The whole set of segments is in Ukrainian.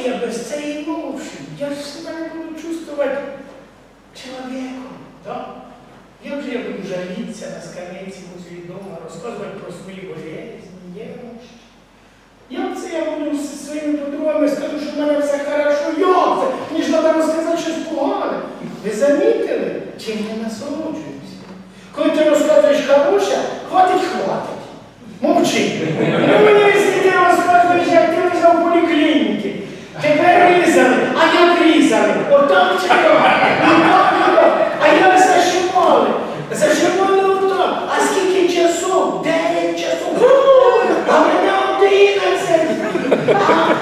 я без цієї ноші? Я ж себе не буду чувствувати чоловіком. Да? Я буду жалітися на скамейці возле дома, розказувати про свої болезні, немощі. Як це я буду зі своїми подругами скажу, що в мене все хорошо? Як це? Мені ж треба розказати щось погане. Ви замітили, чим я насолоджуюся? Коли ти розказуєш хороше, хватить. Мовчи. Ну мені якщо ти розказуєш, як ти лежав в поліклініці. Тебе різали, а як різали? Отак чекали. А як зашивали? Зашивали отак. А скільки часов? 9 часов. А мене 11.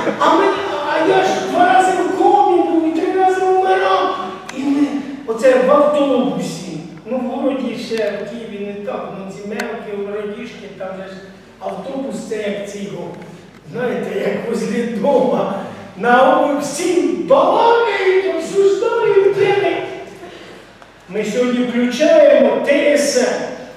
А я ж 2 рази в комі був і 3 рази вмирав. І ми, оце в автобусі. Ну, в городі ще в Києві не так, ну ці мелкі, городішки, там же ж автобус це як цього. Знаєте, як возле дома. На всім балакають, обсуждають теми. Ми сьогодні включаємо ТСН.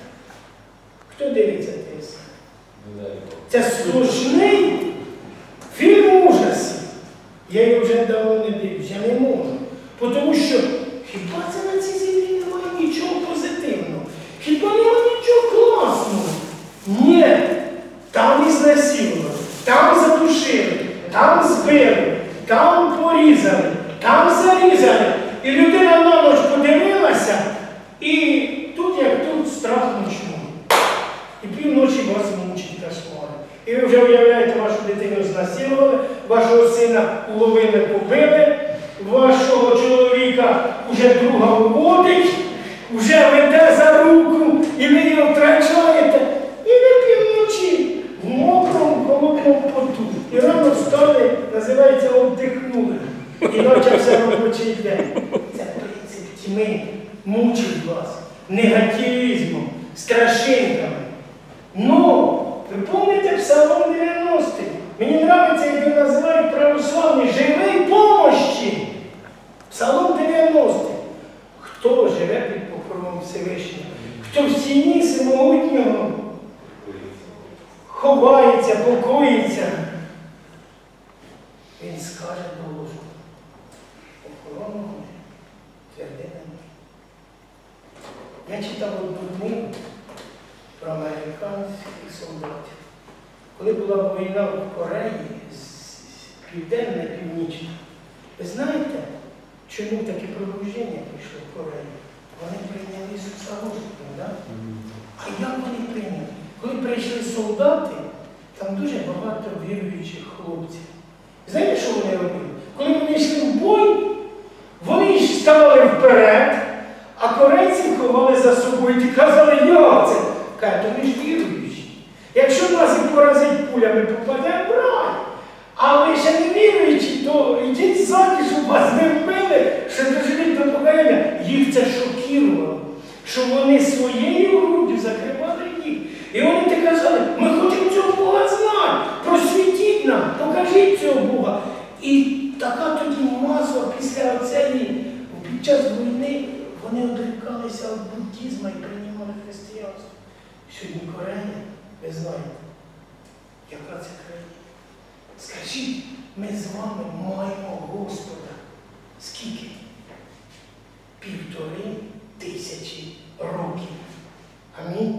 Хто дивиться ТСН? Це сплошний фільм ужасів. Я його вже давно не дивлюсь, я не можу. Тому що хіба це на цій землі немає нічого позитивного? Хіба немає нічого класного? Ні. Там ізнасилували, там задушили, там збили, там порізали, там зарізали. І людина на ніч подивилася, і тут, як тут, страх ночного. І півночі вас мучить кошмари. І ви вже уявляєте, вашу дитину знасилували, вашого сина уловили, побили, вашого чоловіка вже друга уводить, вже веде за руку, і ви його втрачаєте. І ви півночі в мокрому, холодному поту. І рано встали, називається, обдихнули. І почався робочий день. Це принцип тьми мучить вас негативізмом, страшинками. Ну, ви пам'ятаєте Псалом 90? Мені подобається, як ви називають православні живий помощі. Псалом 90. Хто живе під покровом Всевишнього? Хто в тіні всемогутнього ховається, покоїться? Він скаже до ложку. Охорону твердина. Я читав одну книгу про американських солдатів. Коли була війна в Кореї, південна, північна, ви знаєте, чому таке пробудження прийшло в Корею? Вони прийняли Ісуса Господа, да? А як вони прийняли? Коли прийшли солдати, там дуже багато віруючих хлопців. Знаєте, що вони робили? Коли вони йшли в бой, вони ставали вперед, а корейці ховали за собою і казали, як це? Кажуть, то ми ж віруючі. Якщо нас і поразить пулями, попадемо в рай. А ви ще не віруючі, то йдіть ззаді, щоб вас не вбили, що доживіть до покаяння. Їх це шокувало, що вони своєю груддю закривали їх. І вони те казали, ми хочемо цього Бога знати, просвітіть нам, покажіть цього Бога. І така тоді масова після оцеї, під час війни, вони одрікалися від буддизму і приймали християнство. Сьогодні Корея, ви знаєте, яка це країна. Скажіть, ми з вами маємо Господа. Скільки? 1500 років. Амінь.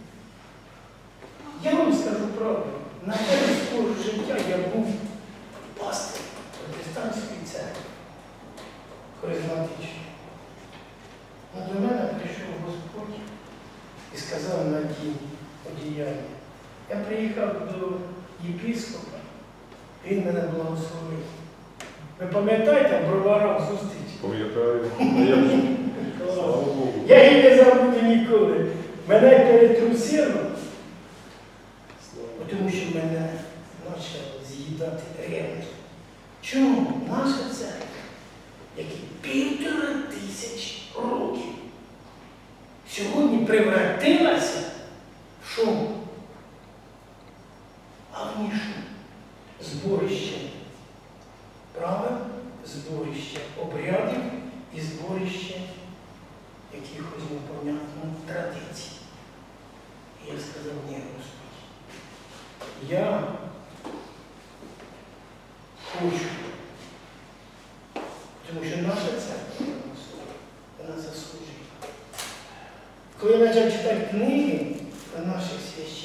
Я вам скажу правду. На свого життя я був пастирем протестантської церкви. Харизматичної. Но до мене прийшов Господь і сказав надій одіяння. Я приїхав до єпископа, він мене благословив. Ви пам'ятаєте, в Броварах зустріч? Пам'ятаю. Я її не забуду ніколи. Мене перетрусило, тому що мене почало з'їдати ревність. Чому наша церква, які 1500 років, сьогодні превратилася в що? А в нішу. Зборище. Правильно? Зборище обрядів і зборище якихось непонятних традицій. І я сказав, ні, Господи, я хочу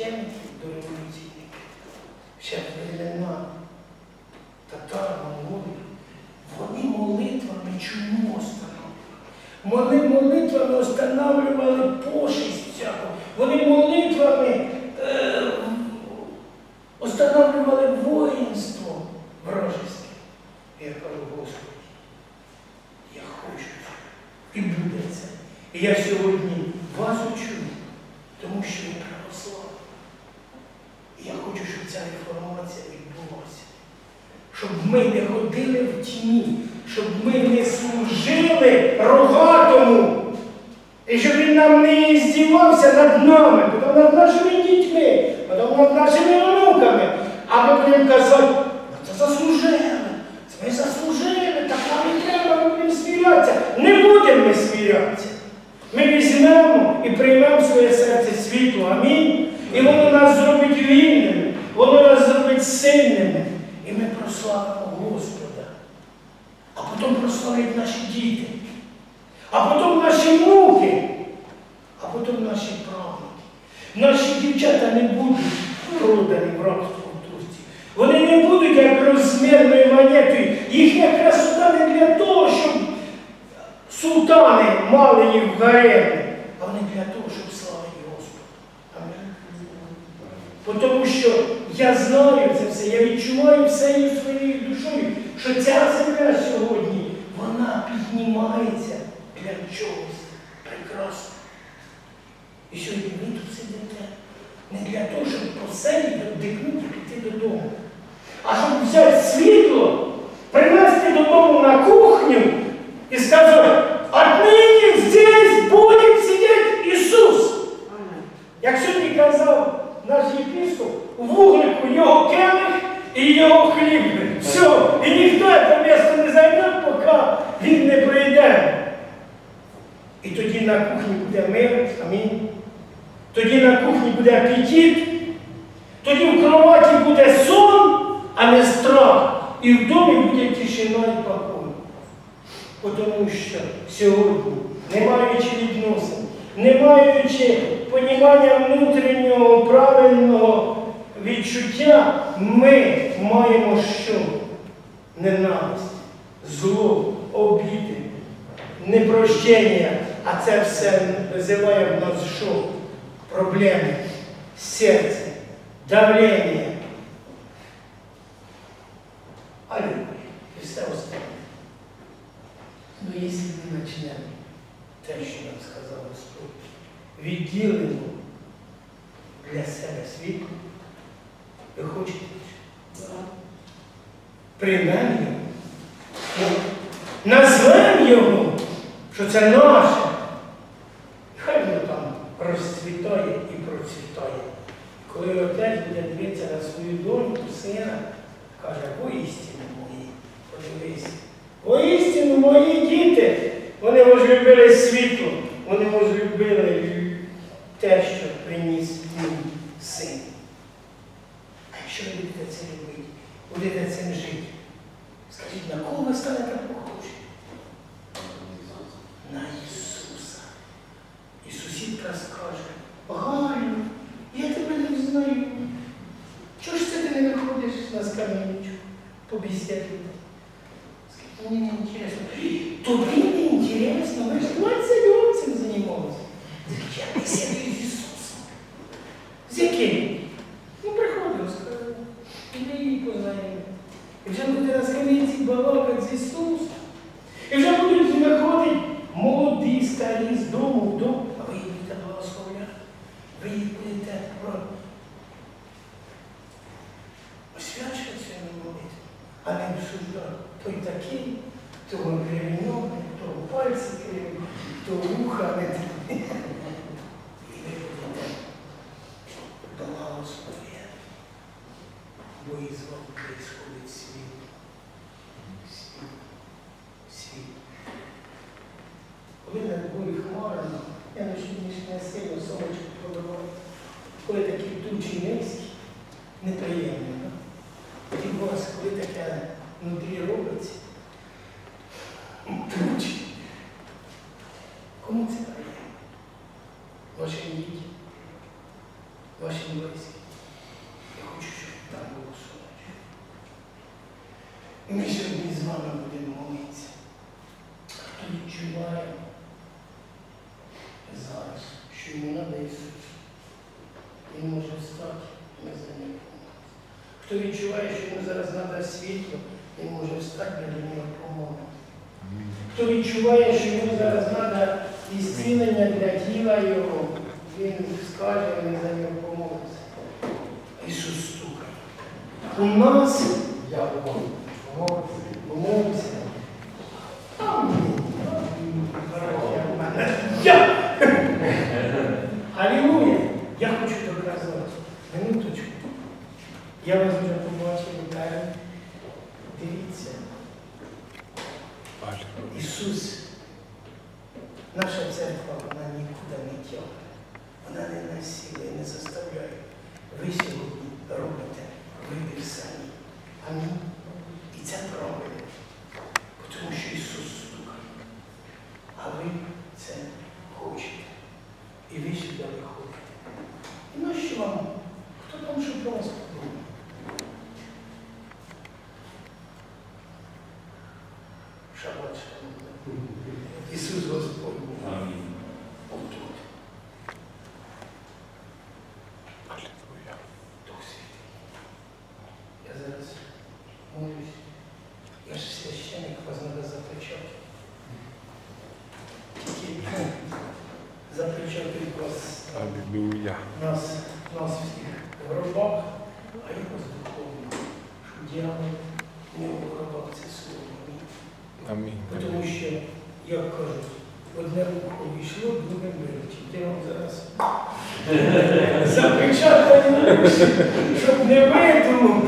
священників до революційників. Ще времена татар, монголів. Вони молитвами чому остановлювали? Вони молитвами останавливали пошесть всяку. Вони молитвами останавливали воїнство вражеське. Я кажу, Господи, я хочу цього. І буде це. І я сьогодні вас учу, тому що ви православні. І я хочу, щоб ця реформація відбулася. Щоб ми не ходили в тіні, щоб ми не служили рогатому. І щоб він нам не здівався над нами, потім над нашими дітьми, потім над нашими онуками. А ми будемо казати, це заслужили, це ми заслужили, так нам і треба, ми будемо смірятися. Не будемо ми смірятися. Ми візьмемо і приймемо своє серце світло. Амінь. І воно нас зробить вільними, воно нас зробить сильними. І ми прославимо Господа. А потім прославлять наші діти. А потім наші внуки. А потім наші правнуки. Наші дівчата не будуть продані в рабство в Турції. Вони не будуть як розмірною монетою. Їхня красота не для того, щоб султани мали їх в гаремі, а вони для того, щоб славити Господа. Амінь. Тому що я знаю це все, я відчуваю всею своєю душою, що ця земля сьогодні, вона піднімається для чогось прекрасного. І сьогодні ви тут сидите не для того, щоб по селі вдихнути і піти додому, а щоб взяти світло, принести додому на кухню і сказати, отныне здесь будет сидеть Ісус. Як сьогодні казав наш єпископ, у вуглику його келих і його хліб. Все. І ніхто це місце не займе, поки він не прийде. І тоді на кухні буде мир. Амінь. Тоді на кухні буде апетит. Тоді в кроваті буде сон, а не страх. І в домі буде тишина і покой. Тому що сьогодні, не маючи відносин, не маючи понімання внутрішнього, правильного відчуття, ми маємо що? Ненависть, зло, обіди, непрощення. А це все визиває в нас що? Проблеми, серце, давлення. Аллилуйя. І все остальне. Ну, якщо ми почнемо те, що нам сказав Господь, відділимо для себе світло, ви хочете? Приймемо його, назвемо його, що це наше. Хай воно там розцвітає і процвітає. Коли отець буде дивитися на свою доньку, сина, каже, воістину мої, подивись, воістину мої діти, вони возлюбили світло, вони возлюбили те, що приніс їм син. А якщо ви будете це робити, будете цим жити, скажіть, на кого ви станете похожі? На Ісуса. І сусідка скаже, Галю, я тебе не знаю. Чого ж це ти не виходиш на скам'яничку побесідувати? Скажіть, мені не інтересно. Тобі не інтересно, ми ж 20 років цим займалися. Я бесідую з Ісусом. З яким? Ну, приходив, сказав, іди її познайомити. І вже будете на скам'янці балакати з Ісусом. І вже будуть виходити молоді, старі, з дому в дом, а ви їх будете благословляти. Ви їх будете освячувати своїми молитвами, а не обсуждати. Той такий, того кривеньовний, того пальці криві, того вуха не такий. І ви будете благословляти. Бо із вами происходить світ. Світ. Коли над бурі хмарами, я на сьогоднішнє сильно сонечко подавав, коли такі тучі низькі, неприємно, так? І у вас, коли таке внутрі робиться, тучі, кому це приємно? Вашим дітям, вашим близьким. І ми сьогодні з вами будемо молитися. Хто відчуває зараз, що йому треба Ісус, він може встати, ми за ним помолимося. Хто відчуває, що йому зараз треба світло, він може встати, ми за нього помолимося. Хто відчуває, що йому зараз треба ісцілення для тіла його, він скаже, ми за нього помолимося. Ісус стукає. У нас я помолимося. Алілуя! Я хочу доказати. Минуточку. Я вас вже побачив у лікарні. Дивіться. Ісус, наша церква, вона нікуди не тягне. Вона не насилує, не заставляє. Ви сьогодні робите вибір самі. Амінь. І це правильно. Тому що Ісус стукає. А ви це хочете. І ви сюди виходите. І нащо вам? Хто там що про вас подумає? Шабат шалом. Ісус Господь. Амінь. Отут. Аллилуйя. Дух Святий. Я зараз молюсь. Я ж священник, вас треба запечатати. Тільки запечатати вас. Аллилуйя. Нас всіх в гробах, а й вас духовно. Щоб дьявол не в гробах це слово. Амінь. Тому що, як кажуть, одне вухо війшло, друге вилетить. Я вам зараз запечатаю, щоб не видно.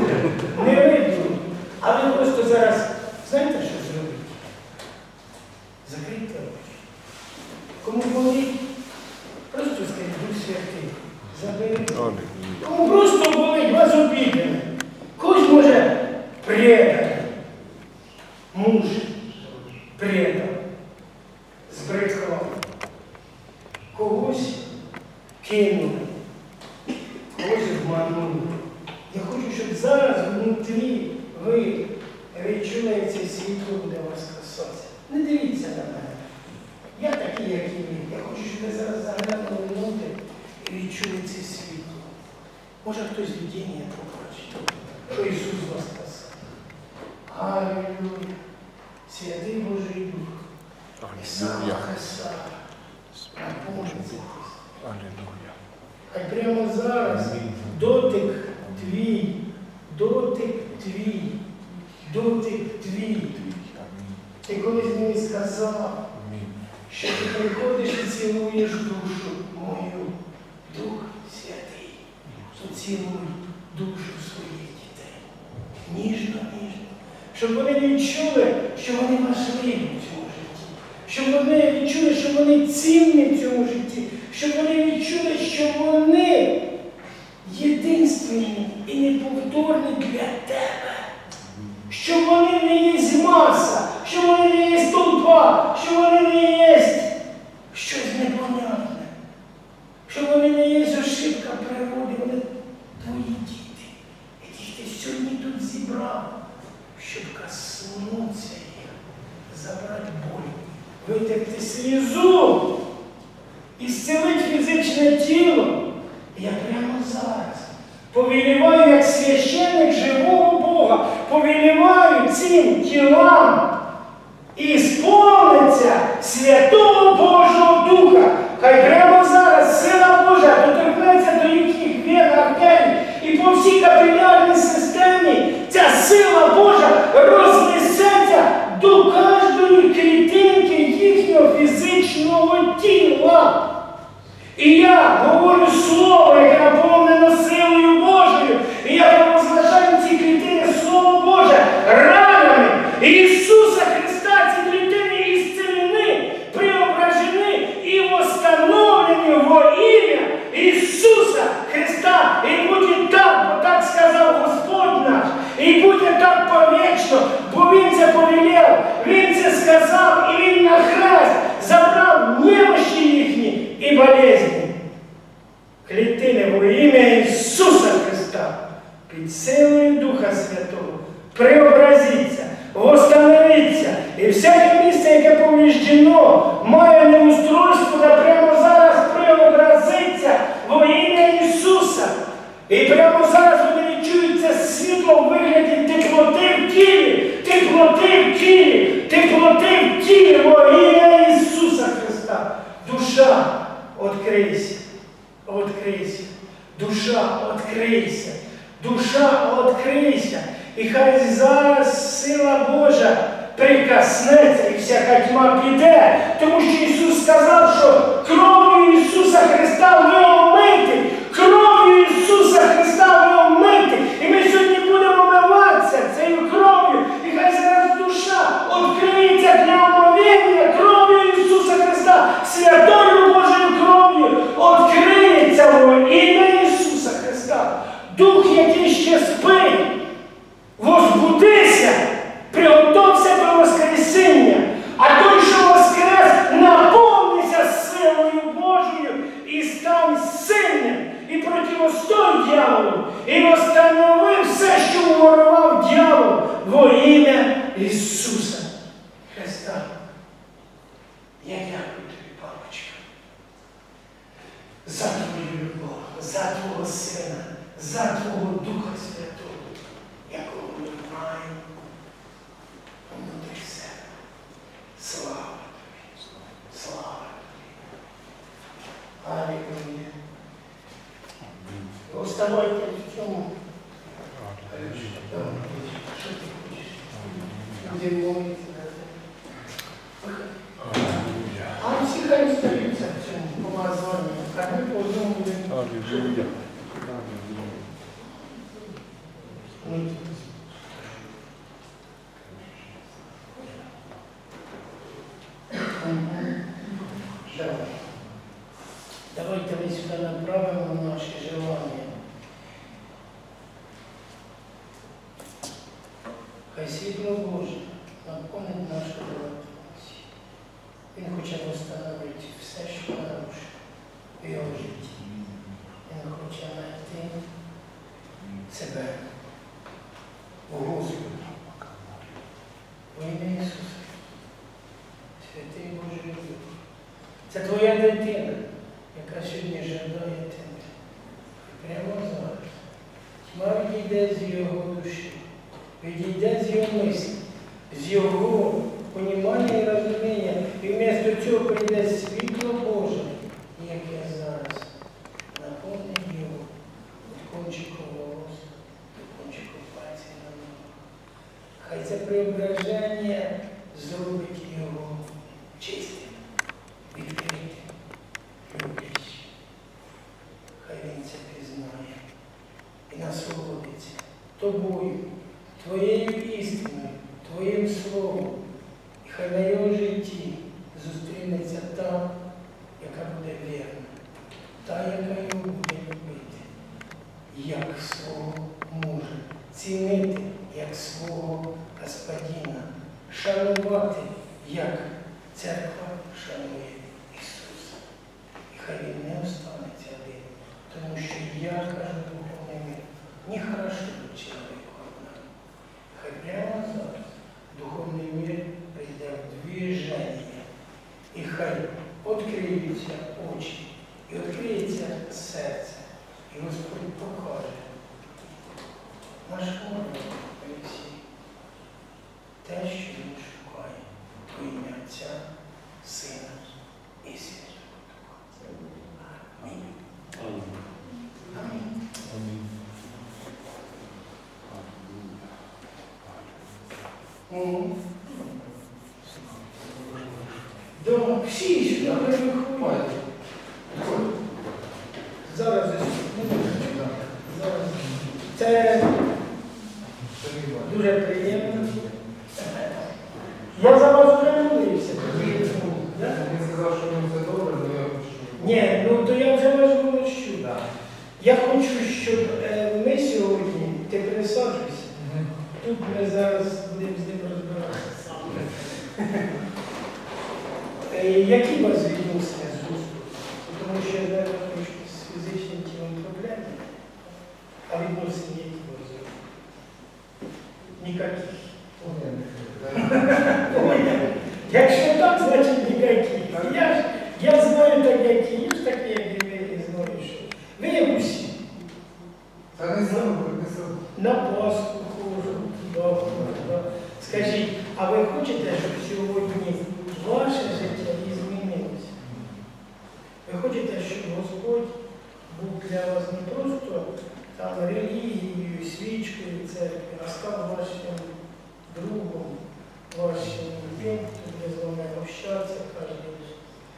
А ви просто зараз, знаєте, що зробити? Закрийте очі. Кому болить, просто скажіть, Дух Святий, заберіть. Кому просто болить, вас обідали. Когось може предати. Муж предав, збрехав. Когось кинули, когось обманули. Я хочу, щоб зараз внутрі ви відчули, як це світло буде вас касатися. Не дивіться на мене. Я такий, як і ви. Я хочу, щоб ви зараз заглянули внутрі і відчули це світло. Може хтось видіння побачить, що Ісус вас спасає. Аллилуйя. Святий Божий Дух. І сама краса. Наповниться. Аллилуйя. Хай прямо зараз дотик твій, дотик твій. Ти колись мені сказав, що ти приходиш і цілуєш душу мою. Дух Святий, поцілуй душу своїх дітей. Ніжно. Щоб вони відчули, що вони важливі в цьому житті. Щоб вони відчули, що вони цінні в цьому житті. Щоб вони відчули, що вони єдинственні і неповторні для тебе. Що вони не є з маса, що вони не є з толпа, що вони не є щось непонятне. Що вони не є ошибка природи, вони твої діти, яких ти сьогодні тут зібрав, щоб коснутися їх, забрати боль, витерти слізу і зцілити фізичне тіло. Я прямо зараз повеліваю, як священник живого Бога, повеліваю цим тілам і сповниться Святого Божого Духа. Хай прямо зараз сила Божа доторкнеться до їхніх вен, артерій і по всій капілярній системі ця сила Божа рознесеться до кожної клітинки їхнього фізичного тіла. І я говорю слово, яке наповнено силою Божою. І я провозглашаю ці клітини Слово Боже ранами Ісуса Христа. Ці клітини ісцелені, преображені і восстановлені во ім'я Ісуса Христа. І буде так, бо так сказав Господь наш. І буде так повічно, бо Він це повелів, Він це сказав, і Він на хрест забрав немощі їхні і болезні. Клітини во ім'я Ісуса Христа під силою Духа Святого преобразіться, границя. І всяке місце, яке поміжджено, має неустройство, та прямо зараз преобразиться во ім'я Ісуса. І прямо зараз вони відчують це світло в вигляді теплоти в тілі, теплоти в тілі, теплоти в тілі во ім'я Ісуса Христа. Душа, відкрийся, відкрийся. Душа, відкрийся. Душа, відкрийся. І хай зараз сила Божа прикоснеться і всяка тьма піде. Тому що Ісус сказав, що кров'ю Ісуса Христа ви омиті. Кров'ю Ісуса Христа ви омиті. І ми сьогодні будемо омиватися цією кров'ю. І хай зараз душа відкриється для омовіння кров'ю Ісуса Христа. Святою Божою кров'ю відкриється во ім'я Ісуса Христа. Дух, який ще спить, возбудися, приготовся до Воскресіння, а той, що воскрес, наповнися силою Божою і стань сильним, і противостой дьяволу, і восстанови все, що уворував дьявол во ім'я Ісуса Христа. Я дякую тобі, папочка, за твою любов, за твого Сина, за твого Духа Святого, якого ми маємо внутрі себе. Слава тобі! Слава тобі! Алілуя! Оставайте в цьому. Що ти хочеш? Будемо молитися за тебе. А всі хай остаються в цьому помазанні. А ми по одному будемо. Алілуя. Давайте ми сюди направимо наші желання. Хай світло Боже наповнить нашу relativiці. Він хоче встановити все, що нарушив в його житті. Він хоче знайти себе у Господі. Во ім'я Ісуса. Святий Божий Дух. Це твоя дитина, яка сьогодні жадає тебе. Прямо зараз. Тьма відійде з його душі, відійде з його мислі, з його понімання і розуміння. І вмісто цього прийде світло Боже, яке зараз наповнить його від кончику волос до кончику пальців на ногу. Хай це преображення зробить його чистим, відкритим, люблячим. Хай він це пізнає і насолодиться тобою, твоєю істиною, твоїм словом. І хай на його житті зустрінеться та, яка буде вірна, та, яка його буде любити, як свого мужа, цінити, як свого Господина, шанувати, як церква шанує Ісуса. І хай він не останеться один, тому що я кажу духовний мир, нехорошо до чоловіка одному. Хай прямо зараз духовний мир прийде в движення, і хай відкриються очі, і відкриється серце, і Господь покаже нашому народу Олексію те, що він шукає, во ім'я Отця, Сина і Святого Духа. Амінь. Амінь. Амінь. Дома всі сюди не виходять. Зараз це дуже приємно. Я за вас вже молився. Він сказав, що він все добре, але я хочу. Ні, ну то я вже вас волощу. Я хочу, щоб ми сьогодні, ти присаджуйся, тут ми зараз будемо з ним розбиратися. Які у вас відносини з Господом? Тому що я зараз трошки з фізичним тілом проблеми, а відносини які у вас? Ніяких. Якщо так, значить ніякі. Я знаю так, як і є, так як і ви знаєте, що. Ви як усі. Та не знаю, принесу. На Пасху хожу, туди. Скажіть, а ви хочете, щоб сьогодні ваше життя і змінилося? Ви хочете, щоб Господь був для вас не просто там релігією, свічкою церкви, а став вашим другом, вашим тим, хто буде з вами общатися кожен день.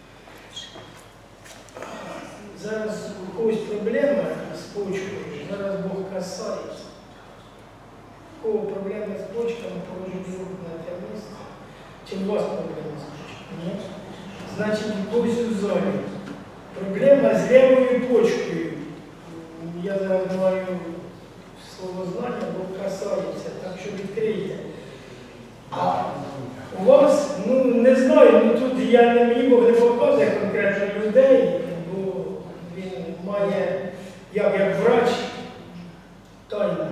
Зараз у когось проблема з почкою, зараз Бог касається. У кого проблеми з почками, положіть руку на те місце. Чи у вас проблема з почкою? Ні? Значить, у когось у залі. Проблема з лівою почкою. Я зараз маю слово знання, Бог касається, так що відкрийте. А у вас, ну не знаю, ну тут я не мені Бог не показує конкретно людей, бо він має, як врач, тайна.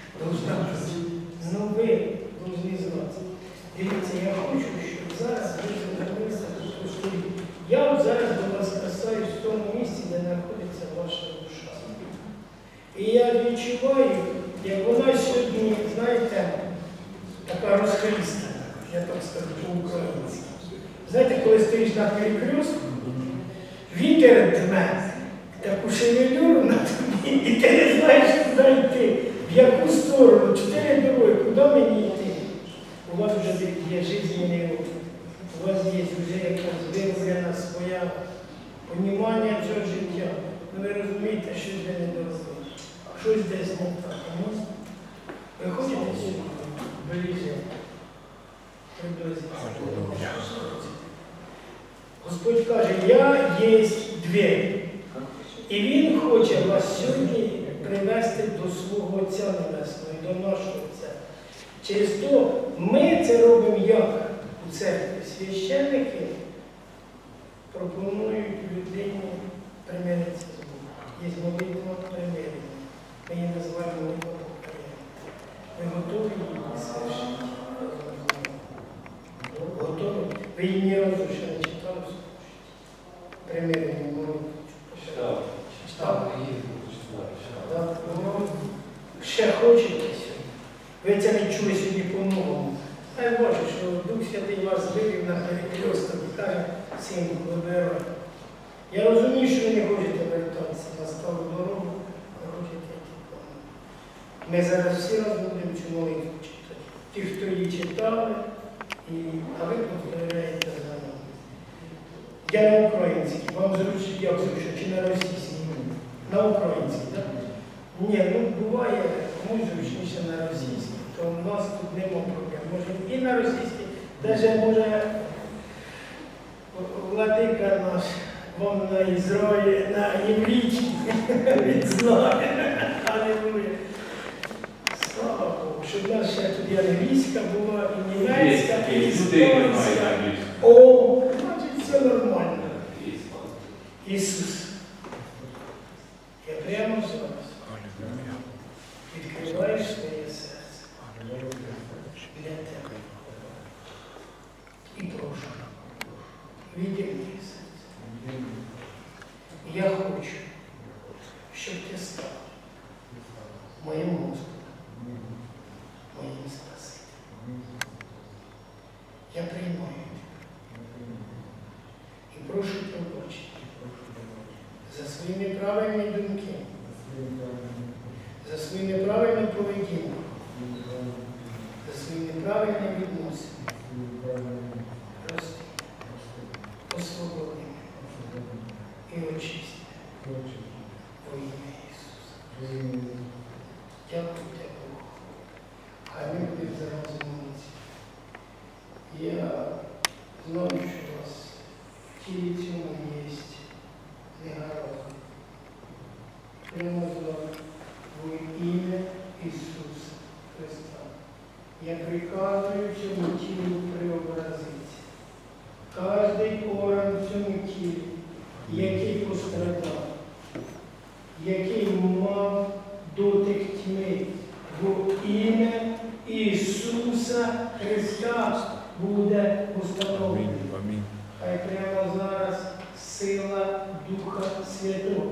Ну ви повинні знати. Дивіться, я хочу, щоб зараз ви звернулися до Господи. Я от зараз до вас касаюсь в тому місці, де знаходиться ваша душа. І я відчуваю, як вона сьогодні, знаєте, така розхрістана, я так скажу по-українськи. Знаєте, коли стоїш на перекрестку, вітер дме таку шевелюру на тобі, і ти не знаєш, куди йти, в яку сторону, 4 дороги, куди мені йти. У вас вже є життєвий опит, у вас є вже якась вироблена своя понімання цього життя. Ну ви розумієте, щось де не доросло, щось десь не так. Ви хочете сьогодні ближче приблизитися? Господь каже, я є двері. І Він хоче вас сьогодні привести до свого Отця Небесного, до нашого Отця. Через то ми це робимо як у церкві. Священники пропонують людині примиритися з Богом. Є молитва примирення. Ми її називаємо молитва покаяння. Ви готові її свершити? Готові? Ви її ні разу ще не читали? Примирення молитву. Читав. Ще хочете сьогодні. Ви це не чули сьогодні по-новому. А я бачу, що Дух Святий вас вивів на перекресток і каже, синку, вибирай. Я розумію, що ви не хочете вертатися на стару дорогу, ви хочете йти по новому. Ми зараз всі разом будемо цю молитву читати. Ті, хто її читали, а ви повторяєте за нами. Я на українській. Вам зручно, як зручно, чи на російській? На українській, так? Ні, ну буває, комусь зручніше на російській, то у нас тут нема проблем. Може і на російській, навіть може владика наш, вам на Ізраїлі, на єврійській відзнає. Алілуя. Слава Богу, щоб в нас ще тут і англійська була, і німецька, і іспанська. О, значить все нормально. Ісус. Я прямо зараз відкриваю своє серце для тебе. І прошу, віддай моє серце. Я хочу, щоб ти став моїм Господом, моїм Спасителем. Я приймаю тебе. І прошу пробачити за свої неправильні думки, за свою неправильну поведінку, за свої неправильні відносини. Прости, освободи і очисти во ім'я Ісуса. Дякую тебе, Богу. Хай ми будемо зараз молитися. Я знаю, що у вас в тілі цьому є негаразд. Примозла во ім'я Ісуса Христа. Я приказую цьому тілу преобразитися. Кожний орган в цьому тілі, який пострадав, який мав дотик тьми, Во ім'я Ісуса Христа буде установлено. Амінь. Амінь. Хай прямо зараз сила Духа Святого.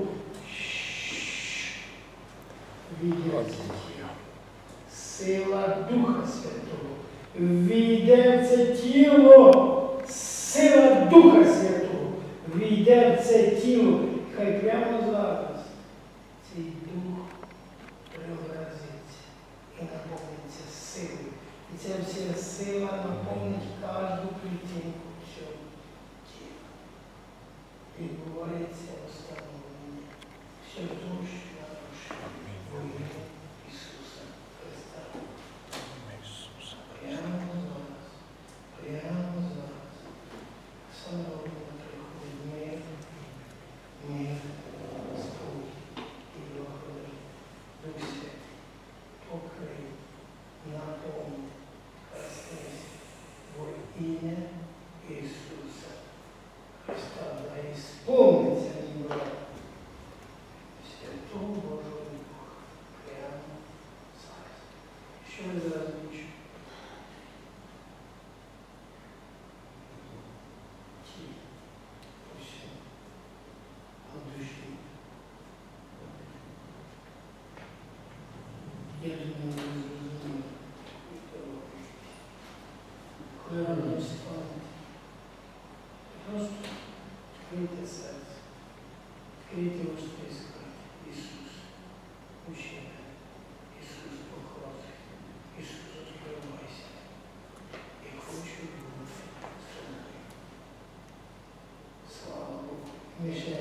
Відеться. Алілуя. Сила Духа Святого. Війде в це тіло. Сила Духа Святого. Війде в це тіло. Хай прямо зараз цей Дух преобразиться і наповниться силою. І ця вся сила наповнить кожну клітинку цього тіла. Відбувається встановлення всього того, що нарушує во ім'я Ісуса Христа. Ісуса. Прямо зараз, прямо зараз. Встановлення приходить мир, мир, спокій і благодать. Дух Святий, покрий, наповни, коснись во ім'я Ісуса Христа. Да ісповниться ніби Святого Божого Духа прямо зараз. Що ви зараз бачите? Ті, усі, от душі. Я думаю, ви зрозуміли, що робити. Коли рано встанете, просто відкрийте серце, відкрийте уста і скажіть: Ісус, учи мене, Ісус, походи, Ісус, відкривайся. Я хочу бути з тобою. Слава Богу. Ми ще